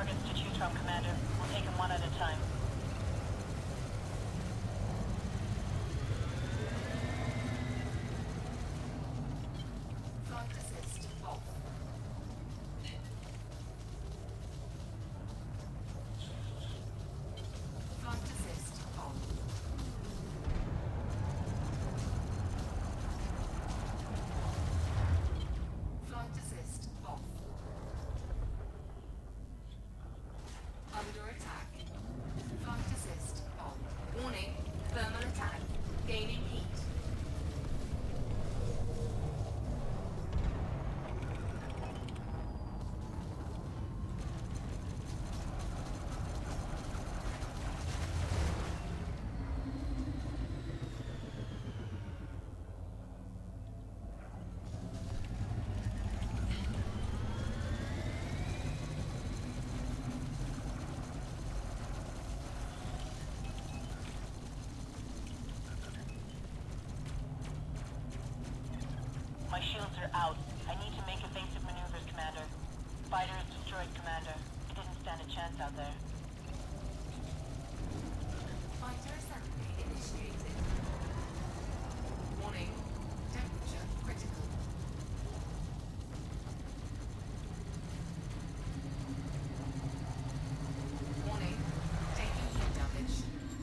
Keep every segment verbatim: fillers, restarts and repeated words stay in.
targets to choose from, Commander. We'll take them one at a time. Flight assist off. Flight assist on. Flight assist off. Under attack. Flight assist on. Warning, thermal attack. Gaining heat. My shields are out. I need to make evasive maneuvers, Commander. Fighter is destroyed, Commander. It didn't stand a chance out there. Fighter assembly initiated. Warning, temperature critical. Warning, taking heat damage.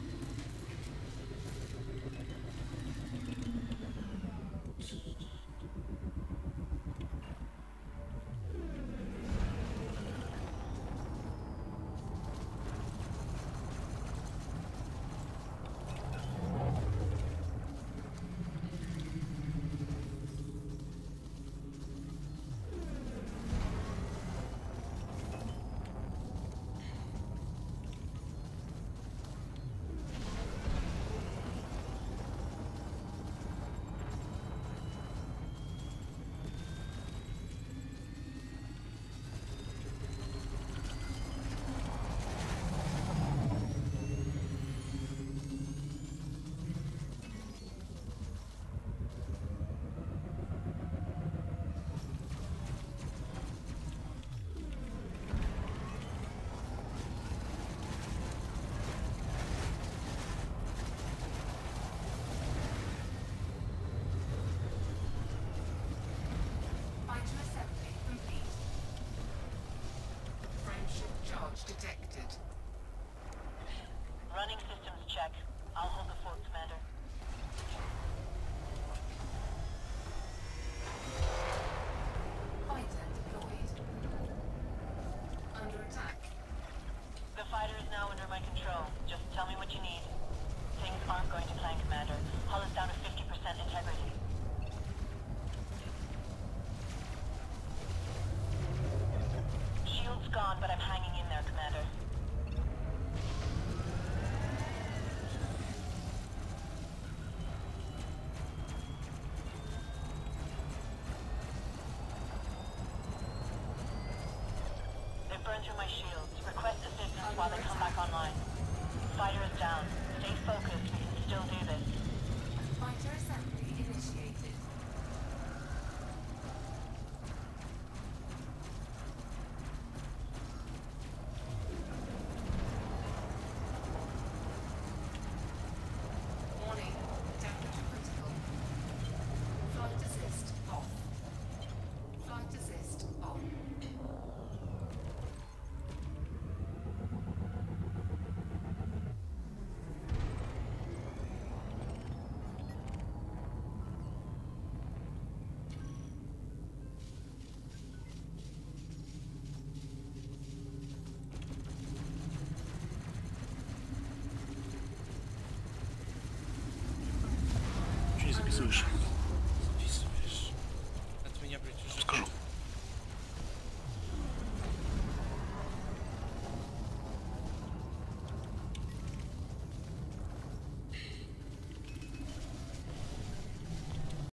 Detected. Running systems check. I'll hold the fort, Commander. Fighter deployed. Under attack. The fighter is now under my control. Just tell me what you need. Things aren't going to plan, Commander. Hull is down to fifty percent integrity. Shield's gone, but I'm hanging in there, Commander. They've burned through my shields. Request assistance while they come back online. Fighter is down. Stay focused. We can still do this. Fighter assembly initiated. Warning, temperature critical. Flight assist off. Flight assist on. Czyli zapisujesz.